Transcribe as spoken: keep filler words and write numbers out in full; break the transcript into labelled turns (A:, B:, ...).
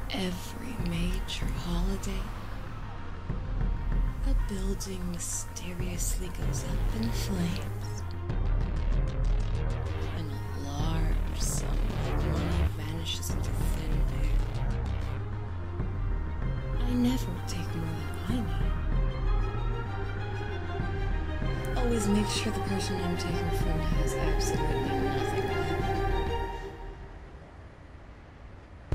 A: Every major holiday, a building mysteriously goes up in flames, and a large sum of money vanishes into thin air. I never take more than I need. Always make sure the person I'm taking from has absolutely nothing.